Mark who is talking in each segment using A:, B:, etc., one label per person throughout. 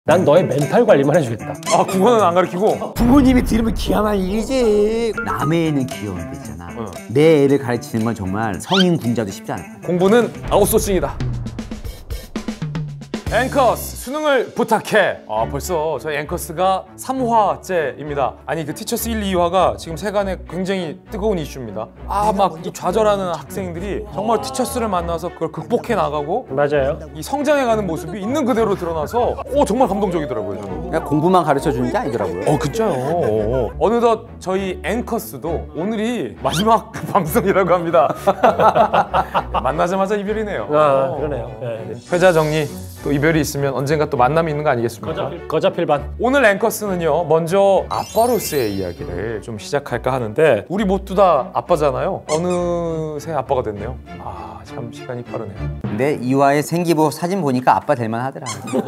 A: 난 너의 멘탈 관리만 해주겠다.
B: 아, 국어는 안 가르치고?
C: 부모님이 들으면 기함한 일이지. 남의 애는 귀여운데 있잖아. 내 애를 가르치는 건 정말 성인 군자도 쉽지 않아.
B: 공부는 아웃소싱이다. 앵커스 수능을 부탁해. 아, 벌써 저희 앵커스가 3화째입니다. 아니, 그 티처스 1, 2화가 지금 세간에 굉장히 뜨거운 이슈입니다. 아, 막 이 좌절하는 학생들이 정말 티처스를 만나서 그걸 극복해 나가고
A: 맞아요.
B: 이 성장해가는 모습이 있는 그대로 드러나서 정말 감동적이더라고요, 저는.
C: 그냥 공부만 가르쳐주는 게 아니더라고요.
B: 그쵸. 어느덧 저희 앵커스도 오늘이 마지막 방송이라고 합니다. 만나자마자 이별이네요.
A: 아, 그러네요. 네.
B: 회자 정리. 또 이별이 있으면 언젠가 또 만남이 있는 거 아니겠습니까?
A: 거자필 반.
B: 오늘 앵커스는요, 먼저 아빠로서의 이야기를 좀 시작할까 하는데, 우리 모두 다 아빠잖아요. 어느새 아빠가 됐네요. 아, 참 시간이 빠르네요.
C: 근데 이화의 생기부 사진 보니까 아빠 될만 하더라.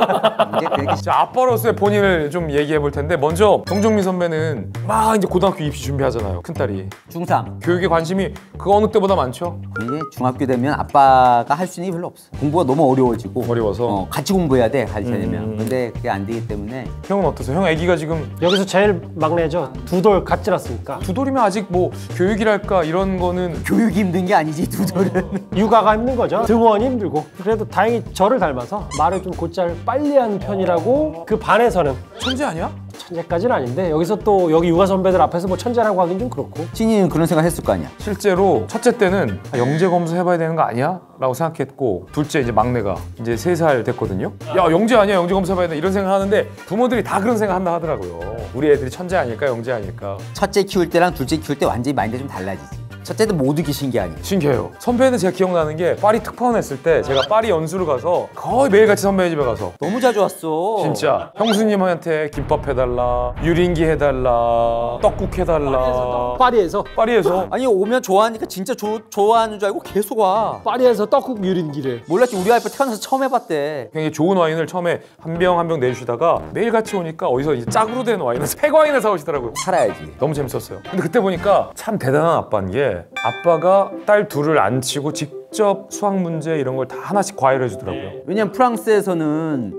C: 이제 그렇게
B: 자, 아빠로서의 본인을 좀 얘기해 볼 텐데, 먼저 정종민 선배는 막 이제 고등학교 입시 준비하잖아요, 큰딸이.
C: 중3.
B: 교육에 관심이 그 어느 때보다 많죠?
C: 이제 중학교 되면 아빠가 할 수 있는 게 별로 없어. 공부가 너무 어려워지고.
B: 어려워서.
C: 같이 공부해야 돼, 가르쳐내면. 근데 그게 안 되기 때문에.
B: 형은 어떠세요? 형 아기가 지금
A: 여기서 제일 막내죠. 두 돌 갓 지났으니까.
B: 두 돌이면 아직 뭐 교육이랄까 이런 거는
C: 교육이 힘든 게 아니지, 두 돌은.
A: 육아가 힘든 거죠. 등원이 힘들고. 그래도 다행히 저를 닮아서 말을 좀 곧잘 빨리 하는 편이라고 그 반에서는.
B: 천재 아니야?
A: 천재까지는 아닌데, 여기서 또 여기 육아 선배들 앞에서 뭐 천재라고 하긴 좀 그렇고.
C: 신이는 그런 생각 했을 거 아니야.
B: 실제로 첫째 때는 영재 검사 해봐야 되는 거 아니야? 라고 생각했고, 둘째 이제 막내가 이제 3살 됐거든요. 야, 영재 아니야? 영재 검사 해봐야 돼? 이런 생각 하는데 부모들이 다 그런 생각 한다 하더라고요. 우리 애들이 천재 아닐까? 영재 아닐까?
C: 첫째 키울 때랑 둘째 키울 때 완전히 마인드가 좀 달라지지. 첫째도 못 이기 신기하니.
B: 신기해요. 선배는 제가 기억나는 게 파리 특파원 했을 때 제가 파리 연수를 가서 거의 매일같이 선배 집에 가서
C: 너무 자주 왔어.
B: 진짜 형수님한테 김밥 해달라, 유린기 해달라, 떡국 해달라.
A: 파리에서
C: 아니 오면 좋아하니까 진짜 좋아하는 줄 알고 계속 와.
A: 파리에서 떡국 유린기를.
C: 몰랐지, 우리 와이프 태어나서 처음 해봤대.
B: 굉장히 좋은 와인을 처음에 한 병 한 병 내주시다가 매일같이 오니까 어디서 이제 짝으로 된 와인을 팩와인을 사오시더라고요.
C: 살아야지.
B: 너무 재밌었어요. 근데 그때 보니까 참 대단한 아빠인 게, 아빠가 딸 둘을 안 치고 직접 수학 문제 이런 걸 다 하나씩 과외를 해주더라고요.
C: 왜냐면 프랑스에서는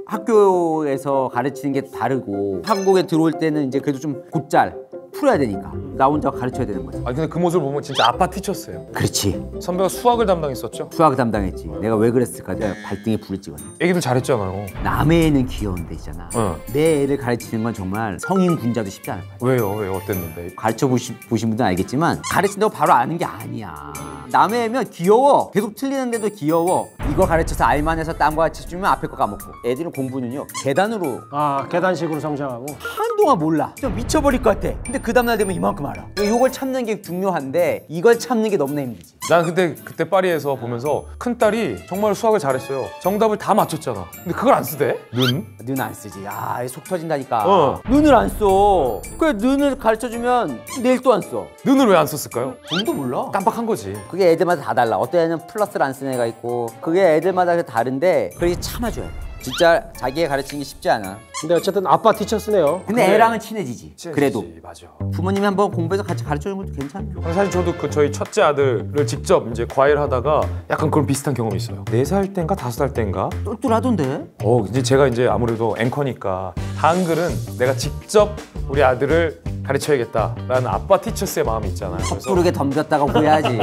C: 학교에서 가르치는 게 다르고 한국에 들어올 때는 이제 그래도 좀 곧잘 풀어야 되니까 나 혼자 가르쳐야 되는 거지.
B: 아니 근데 그 모습을 보면 진짜 아빠 티처스예요.
C: 그렇지.
B: 선배가 수학을 담당했었죠?
C: 수학을 담당했지. 내가 왜 그랬을까? 내가 발등에 불을 찍었네.
B: 애기들 잘했잖아요.
C: 남의 애는 귀여운데 있잖아. 내 애를 가르치는 건 정말 성인 군자도 쉽지 않을 거야.
B: 왜요? 어땠는데?
C: 가르쳐 보신 분들은 알겠지만 가르친다고 바로 아는 게 아니야. 남의 애면 귀여워. 계속 틀리는데도 귀여워. 이거 가르쳐서 알만해서 딴 거 가르쳐주면 앞에 거 까먹고. 애들은 공부는요, 계단으로.
A: 아, 계단식으로 성장하고.
C: 한동안 몰라. 좀 미쳐버릴 것 같아. 근데 그 다음날 되면 이만큼 알아. 이걸 참는 게 중요한데 이걸 참는 게 너무나 힘들지.
B: 난 그때 파리에서 보면서 큰딸이 정말 수학을 잘했어요. 정답을 다 맞췄잖아. 근데 그걸 안 쓰대?
C: 눈 안 쓰지. 야, 속 터진다니까. 눈을 안 써. 그래, 눈을 가르쳐주면 내일 또 안 써.
B: 눈을 왜 안 썼을까요?
C: 눈도 몰라.
B: 깜빡한 거지.
C: 그게 애들마다 다 달라. 어떤 애는 플러스를 안 쓰는 애가 있고, 그게 애들마다 다른데 그렇게 참아줘야 돼. 진짜 자기가 가르치는 게 쉽지 않아.
A: 근데 어쨌든 아빠 티처스네요.
C: 근데 애랑은 친해지지. 그래도
B: 맞아.
C: 부모님이 한번 공부해서 같이 가르쳐주는 것도 괜찮아요.
B: 사실 저도 그 저희 첫째 아들을 직접 이제 과외를 하다가 약간 그런 비슷한 경험이 있어요. 4살 땐가 5살 땐가?
C: 똘똘하던데?
B: 이제 제가 이제 아무래도 앵커니까 한글은 내가 직접 우리 아들을 가르쳐야겠다라는 아빠 티처스의 마음이 있잖아요.
C: 섣부르게 덤볐다가 후회하지.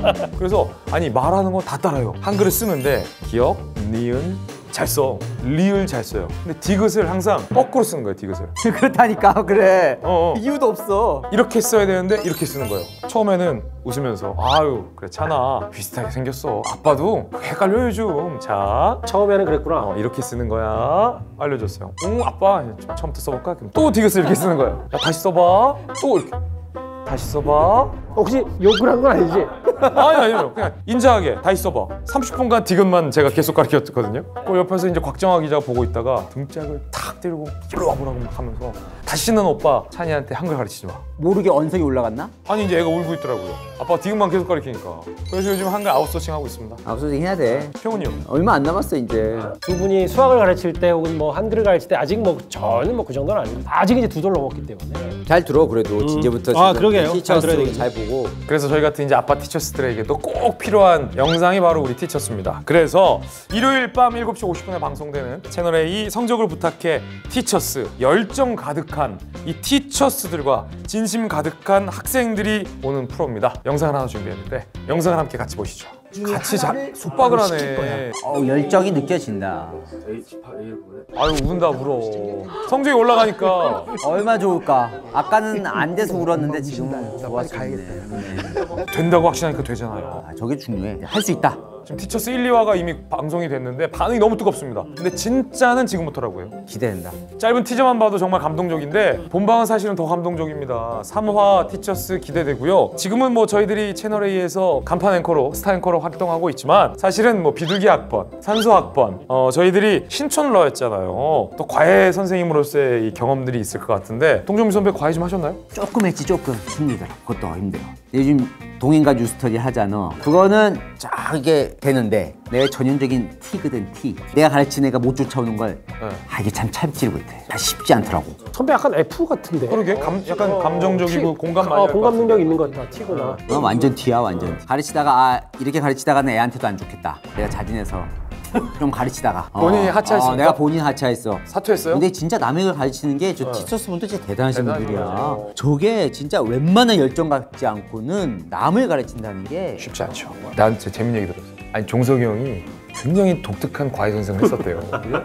B: 그래서 아니 말하는 거 다 따라요. 한글을 쓰는데 기역, 니은 잘 써. 리을 잘 써요. 근데 디귿을 항상 거꾸로 쓰는 거예요, 디귿을.
C: 그렇다니까. 그래.
B: 어.
C: 이유도 없어.
B: 이렇게 써야 되는데 이렇게 쓰는 거예요. 처음에는 웃으면서 아유 그래 차나 비슷하게 생겼어. 아빠도 헷갈려요 좀. 자
A: 처음에는 그랬구나.
B: 이렇게 쓰는 거야. 알려줬어요. 아빠 처음부터 써볼까? 그럼 또 디귿을 이렇게 쓰는 거예요. 야 다시 써봐. 또 이렇게. 다시 써봐.
A: 혹시 욕을 한 건 아니지?
B: 아니요. 그냥 인자하게 다시 써봐. 30분간 디귿만 제가 계속 가르쳤거든요. 그 옆에서 이제 곽정아 기자가 보고 있다가 등짝을 탁 때리고 일로 와보라고 막 하면서 다시는 오빠 찬이한테 한글 가르치지 마.
C: 모르게 언성이 올라갔나?
B: 아니 이제 애가 울고 있더라고요. 아빠 디귿만 계속 가르치니까. 그래서 요즘 한글 아웃소싱 하고 있습니다.
C: 아웃소싱 해야 돼.
B: 형은요?
C: 얼마 안 남았어 이제.
A: 두 분이 수학을 가르칠 때 혹은 뭐 한글을 가르칠 때 아직 뭐 전혀 뭐 그 정도는 아닙니다. 아직 이제 2돌 넘었기 때문에.
C: 잘 들어 그래도 진제부터.
A: 아 그러게요.
C: 잘 들어야 되겠네. 잘 보고.
B: 그래서 저희 같은 이제 아빠 티처스들에게도 꼭 필요한 영상이 바로 우리 티처스입니다. 그래서 일요일 밤 7시 50분에 방송되는 채널A 성적을 부탁해 세상의 티처스, 열정 가득한 이 티처스들과 진심 가득한 학생들이 오는 프로입니다. 영상을 하나 준비했는데 영상을 함께 같이 보시죠. 같이 속박을 하네.
C: 열정이 느껴진다.
B: 아유 운다 울어. 성적이 올라가니까
C: 얼마 좋을까? 아까는 안 돼서 울었는데 지금은 좋아지네.
B: 된다고 확신하니까 되잖아요.
C: 저게 중요해. 할 수 있다.
B: 지금 티처스 1, 2화가 이미 방송이 됐는데 반응이 너무 뜨겁습니다. 근데 진짜는 지금부터라고요.
C: 기대된다.
B: 짧은 티저만 봐도 정말 감동적인데 본방은 사실은 더 감동적입니다. 3화 티처스 기대되고요. 지금은 뭐 저희들이 채널A에서 간판 앵커로 스타 앵커로 활동하고 있지만 사실은 뭐 비둘기 학번, 산소 학번 저희들이 신촌러였잖아요. 또 과외 선생님으로서의 이 경험들이 있을 것 같은데 동정미 선배 과외 좀 하셨나요?
C: 조금 했지 조금. 힘들어. 그것도 힘들어. 요즘 동인과 뉴스터디 하잖아. 그거는 쫙 이게 되는데 내 전형적인 T거든 T. 내가 가르친 애가 못 쫓아오는 걸 이게 참 참지를 못해. 쉽지 않더라고.
A: 선배 약간 F 같은데.
B: 그러게 약간 감정적이고 공감 많이 할 것
A: 공감 능력 있는 것 같아. T구나.
C: 완전 T야 완전. 가르치다가 이렇게 가르치다가는 애한테도 안 좋겠다. 내가 자진해서 좀 가르치다가
B: 본인이 하차했습니까?
C: 내가 본인 하차했어.
B: 사퇴했어요?
C: 근데 진짜 남의 걸 가르치는 게 저 티처스 분들 진짜 대단하신 분들이야. 저게 진짜 웬만한 열정 갖지 않고는 남을 가르친다는 게
B: 쉽지 않죠. 난 진짜 재밌는 얘기 들었어. 아니 종석이 형이 굉장히 독특한 과외 선생을 했었대요.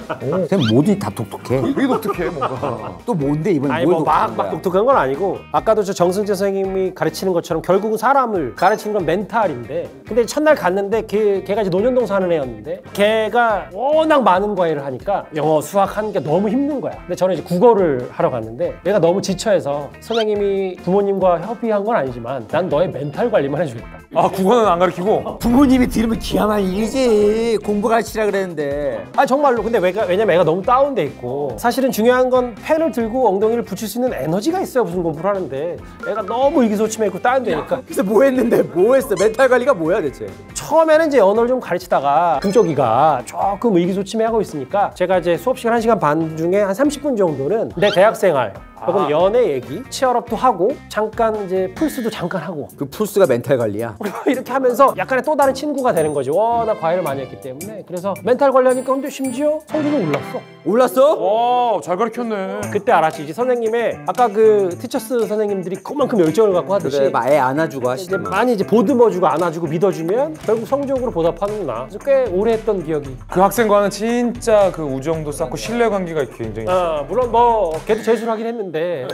C: 그냥 뭐든 다 독특해.
B: 되게 독특해 뭔가.
C: 또 뭔데 이번에
A: 아니
C: 뭘
A: 뭐
C: 독특한
A: 막
C: 거야?
A: 독특한 건 아니고 아까도 저 정승재 선생님이 가르치는 것처럼 결국은 사람을 가르치는 건 멘탈인데 근데 첫날 갔는데 걔가 이제 논현동 사는 애였는데 걔가 워낙 많은 과외를 하니까 영어 수학 하는 게 너무 힘든 거야. 근데 저는 이제 국어를 하러 갔는데 얘가 너무 지쳐해서 선생님이 부모님과 협의한 건 아니지만 난 너의 멘탈 관리만 해주겠다.
B: 아 국어는 안 가르치고?
C: 부모님이 들으면 기야만 일이지. 공부 가르치라 그랬는데.
A: 아 정말로. 근데 왜냐면 애가 너무 다운돼 있고 사실은 중요한 건 펜을 들고 엉덩이를 붙일 수 있는 에너지가 있어야 무슨 공부를 하는데 애가 너무 의기소침해 있고 다운되니까.
C: 그래서 뭐 했는데 뭐 했어? 멘탈 관리가 뭐야 대체?
A: 처음에는 이제 언어를 좀 가르치다가 금쪽이가 조금 의기소침해하고 있으니까 제가 이제 수업 시간 1시간 반 중에 한 30분 정도는 내 대학생활 혹은 연애 얘기, 치얼업도 하고 잠깐 이제 풀스도 잠깐 하고
C: 그 풀스가 멘탈 관리야.
A: 이렇게 하면서 약간의 또 다른 친구가 되는 거지. 워낙 과외를 많이 했기 때문에. 그래서 멘탈 관리하니까 근데 심지어 성적이 올랐어.
C: 올랐어?
B: 와, 잘 가르쳤네.
A: 그때 알았지. 이제 선생님의 아까 그 티처스 선생님들이 그만큼 열정을 갖고 하듯이
C: 그래, 애 안아주고
A: 이제
C: 하시더만.
A: 많이 이제 보듬어주고 안아주고 믿어주면 결국 성적으로 보답하는구나. 그래서 꽤 오래 했던 기억이.
B: 그 학생과는 진짜 그 우정도 쌓고 신뢰 관계가 굉장히 있어요.
A: 물론 뭐 걔도 재수를 하긴 했는데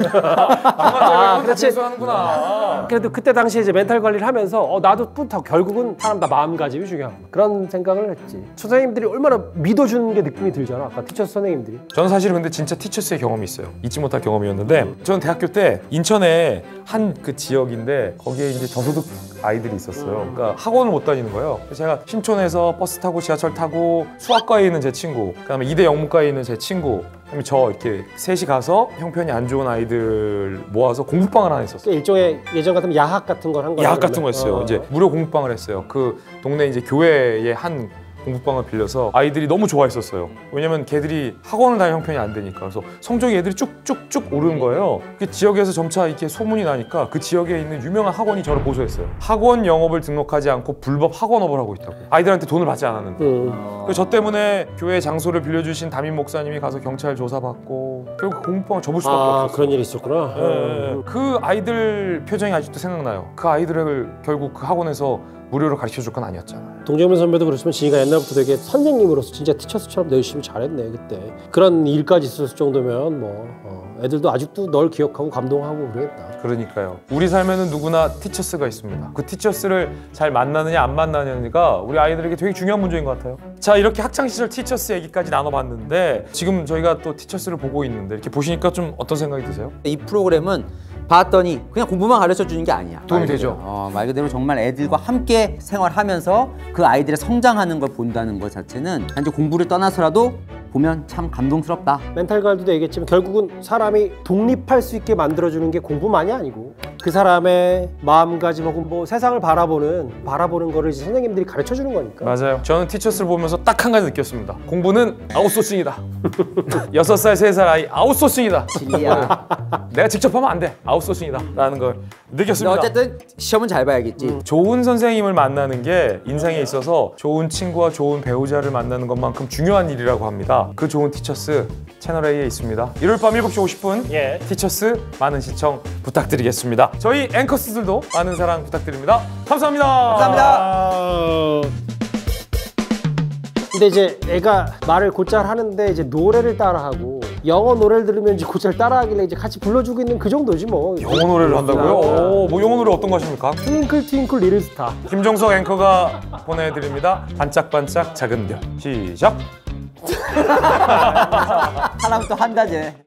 B: 그렇지. 재수하는구나.
A: 그래도 그때 당시에 이제 멘탈 관리를 하면서 나도 뿌듯하고 결국은 사람 다 마음가짐이 중요한 그런 생각을 했지. 선생님들이 얼마나 믿어주는 게 느낌이 들잖아. 아까 티처스 선생님들이.
B: 저는 사실 근데 진짜 티처스의 경험이 있어요. 잊지 못할 경험이었는데 저는 대학교 때 인천에 한 그 지역인데 거기에 이제 저소득 아이들이 있었어요. 그러니까 학원을 못 다니는 거예요. 그래서 제가 신촌에서 버스 타고 지하철 타고 수학과에 있는 제 친구, 그다음에 이대 영문과에 있는 제 친구, 그다음에 저 이렇게 셋이 가서 형편이 안 좋은 아이들 모아서 공부방을 하나 했었어요.
A: 일종의 예전 같으면 야학 같은 걸 한 거야.
B: 야학 같은 거 했어요. 이제 무료 공부방을 했어요. 그 동네 이제 교회의 한 공부방을 빌려서 아이들이 너무 좋아했었어요. 왜냐면 걔들이 학원을 다닐 형편이 안 되니까. 그래서 성적이 애들이 쭉쭉쭉 오르는 거예요. 그 지역에서 점차 이렇게 소문이 나니까 그 지역에 있는 유명한 학원이 저를 고소했어요. 학원 영업을 등록하지 않고 불법 학원업을 하고 있다고. 아이들한테 돈을 받지 않았는데. 그래서 저 때문에 교회 장소를 빌려주신 담임 목사님이 가서 경찰 조사받고 결국 공부방을 접을 수밖에 없었어요.
A: 그런 일이 있었구나.
B: 그 아이들 표정이 아직도 생각나요. 그 아이들을 결국 그 학원에서 무료로 가르쳐줄 건 아니었잖아요.
A: 동정민 선배도 그렇지만 지희가 옛날부터 되게 선생님으로서 진짜 티처스처럼 열심히 잘했네 그때. 그런 일까지 있었을 정도면 뭐 애들도 아직도 널 기억하고 감동하고 그러겠다.
B: 그러니까요. 우리 삶에는 누구나 티처스가 있습니다. 그 티처스를 잘 만나느냐 안 만나느냐가 우리 아이들에게 되게 중요한 문제인 것 같아요. 자, 이렇게 학창시절 티처스 얘기까지 나눠봤는데 지금 저희가 또 티처스를 보고 있는데 이렇게 보시니까 좀 어떤 생각이 드세요?
C: 이 프로그램은 봤더니 그냥 공부만 가르쳐 주는 게 아니야.
B: 도움이 되죠.
C: 말 그대로 정말 애들과 함께 생활하면서 그 아이들의 성장하는 걸 본다는 것 자체는 단지 공부를 떠나서라도 보면 참 감동스럽다.
A: 멘탈 관리도 얘기했지만 결국은 사람이 독립할 수 있게 만들어주는 게 공부만이 아니고 그 사람의 마음가짐 혹은 뭐 세상을 바라보는 거를 이제 선생님들이 가르쳐주는 거니까.
B: 맞아요. 저는 티처스를 보면서 딱 한 가지 느꼈습니다. 공부는 아웃소싱이다. 6살, 3살 아이 아웃소싱이다.
C: 진리야.
B: 내가 직접 하면 안 돼. 아웃소싱이다 라는 걸 느꼈습니다.
C: 어쨌든 시험은 잘 봐야겠지.
B: 좋은 선생님을 만나는 게 인생에 있어서 좋은 친구와 좋은 배우자를 만나는 것만큼 중요한 일이라고 합니다. 그 좋은 티처스 채널A에 있습니다. 일요일 밤 7시 50분
A: 예.
B: 티처스 많은 시청 부탁드리겠습니다. 저희 앵커스들도 많은 사랑 부탁드립니다. 감사합니다.
C: 감사합니다.
A: 근데 이제 애가 말을 곧잘 하는데 이제 노래를 따라하고 영어 노래를 들으면 이제 곧잘 따라하길래 이제 같이 불러주고 있는 그 정도지 뭐.
B: 영어 노래를 한다고요? 오, 뭐 영어 노래 어떤 거 하십니까?
A: 트윙클 트윙클 리틀 스타.
B: 김정석 앵커가 보내드립니다. 반짝반짝 작은 별. 시작.
C: 하나부터 한 가지.